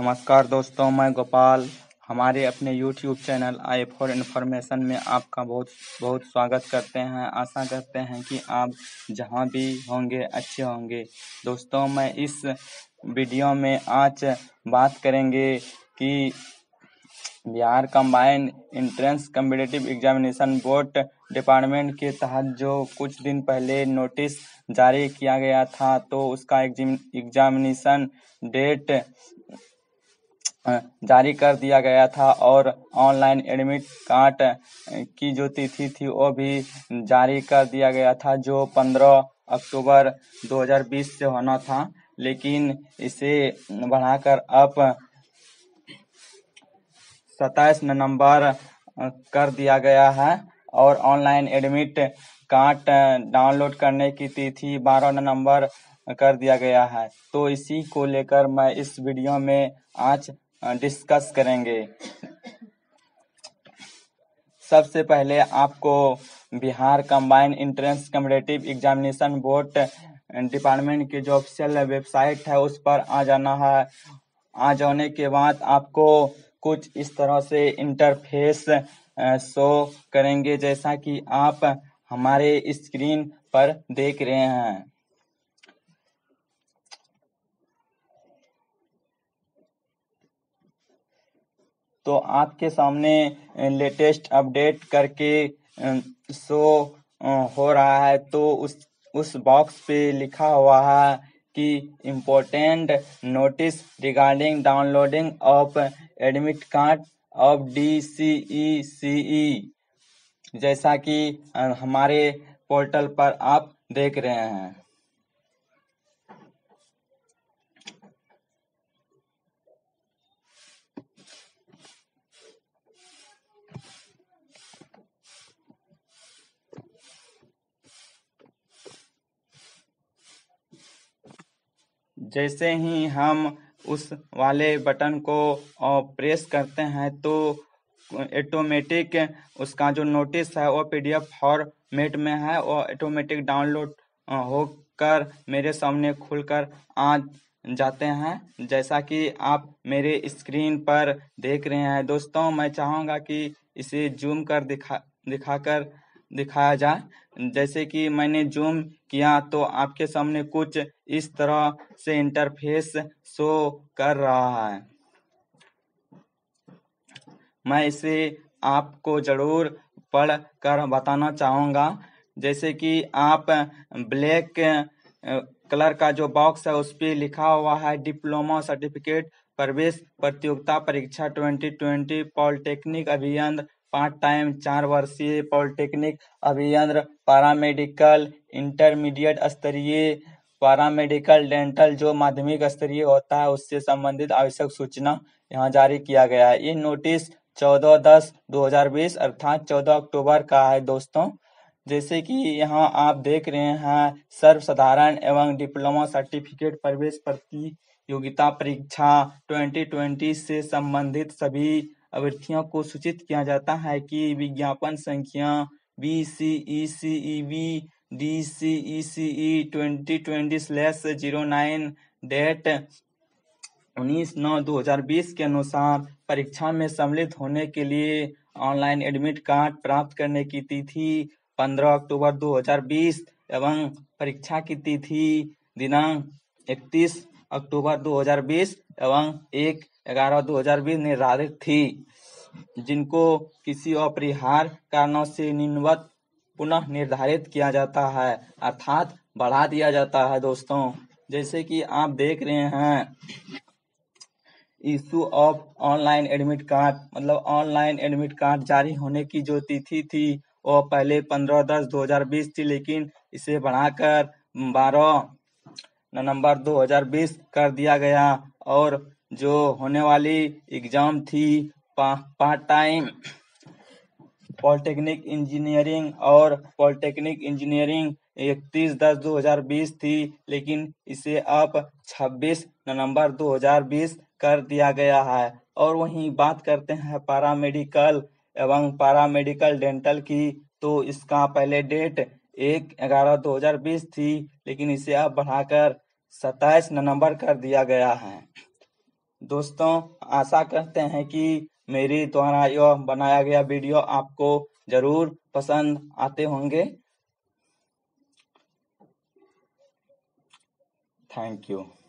नमस्कार दोस्तों, मैं गोपाल। हमारे अपने YouTube channel I for information में आपका बहुत बहुत स्वागत करते हैं। आशा करते हैं कि आप जहां भी होंगे अच्छे होंगे। दोस्तों, मैं इस वीडियो में आज बात करेंगे कि Bihar combined entrance competitive examination board department के तहत जो कुछ दिन पहले नोटिस जारी किया गया था, तो उसका एग्जामिनेशन डेट जारी कर दिया गया था और ऑनलाइन एडमिट कार्ड की जो तिथि थी वो भी जारी कर दिया गया था, जो 15 अक्टूबर 2020 से होना था। लेकिन इसे बढ़ाकर अब 27 नवंबर कर दिया गया है और ऑनलाइन एडमिट कार्ड डाउनलोड करने की तिथि 12 नवंबर कर दिया गया है। तो इसी को लेकर मैं इस वीडियो में आज डिस्कस करेंगे। सबसे पहले आपको Bihar combined entrance competitive examination board department की जो ऑफिशियल वेबसाइट है उस पर आ जाना है। आ जाने के बाद आपको कुछ इस तरह से इंटरफेस शो करेंगे, जैसा कि आप हमारे स्क्रीन पर देख रहे हैं। तो आपके सामने लेटेस्ट अपडेट करके शो हो रहा है। तो उस बॉक्स पे लिखा हुआ है कि important notice regarding downloading of admit card of DCECE, जैसा कि हमारे पोर्टल पर आप देख रहे हैं। जैसे ही हम उस वाले बटन को प्रेस करते हैं तो ऑटोमेटिक उसका जो नोटिस है वो PDF फॉर्मेट में है और ऑटोमेटिक डाउनलोड होकर मेरे सामने खुलकर आ जाते हैं, जैसा कि आप मेरे स्क्रीन पर देख रहे हैं। दोस्तों, मैं चाहूँगा कि इसे जूम कर दिखाया जाए। जैसे कि मैंने जूम किया तो आपके सामने कुछ इस तरह से इंटरफेस शो कर रहा है। मैं इसे आपको जरूर पढ़ कर बताना चाहूँगा। जैसे कि आप ब्लैक कलर का जो बॉक्स है उस पर लिखा हुआ है डिप्लोमा सर्टिफिकेट प्रवेश प्रतियोगिता परीक्षा 2020 पॉलिटेक्निक अभियंत्र पार्ट टाइम 4 वर्षीय पॉलिटेक्निक अभियंत्र पैरामेडिकल इंटरमीडिएट स्तरीय पैरामेडिकल डेंटल जो माध्यमिक स्तरीय होता है उससे संबंधित आवश्यक सूचना यहाँ जारी किया गया है। ये नोटिस 14/10/2020 अर्थात 14 अक्टूबर का है। दोस्तों, जैसे कि यहाँ आप देख रहे हैं, सर्वसाधारण एवं डिप्लोमा सर्टिफिकेट प्रवेश प्रतियोगिता परीक्षा 2020 से संबंधित सभी अभ्यर्थियों को सूचित किया जाता है कि विज्ञापन संख्या BCECEB DCECE 2020/09 डेट 19/9/2020 के अनुसार परीक्षा में सम्मिलित होने के लिए ऑनलाइन एडमिट कार्ड प्राप्त करने की तिथि 15 अक्टूबर 2020 एवं परीक्षा की तिथि दिनांक 31 अक्टूबर 2020 एवं 1/11/2020 निर्धारित थी, जिनको किसी अपरिहार्य कारणों से निम्नवत पुनः निर्धारित किया जाता है, अर्थात बढ़ा दिया जाता है। दोस्तों, जैसे कि आप देख रहे हैं, issue of online admit card मतलब ऑनलाइन एडमिट कार्ड जारी होने की जो तिथि थी वो पहले 15/10/2020 थी, लेकिन इसे बढ़ाकर 12 नवंबर 2020 कर दिया गया। और जो होने वाली एग्जाम थी पार्ट टाइम पॉलिटेक्निक इंजीनियरिंग और पॉलिटेक्निक इंजीनियरिंग 31/10/2020 थी, लेकिन इसे अब 26 नवंबर 2020 कर दिया गया है। और वहीं बात करते हैं पैरामेडिकल एवं पैरामेडिकल डेंटल की, तो इसका पहले डेट 1/11/2020 थी, लेकिन इसे अब बढ़ाकर 27 नवंबर कर दिया गया है। दोस्तों, आशा करते हैं कि मेरी द्वारा यह बनाया गया वीडियो आपको जरूर पसंद आते होंगे। Thank you.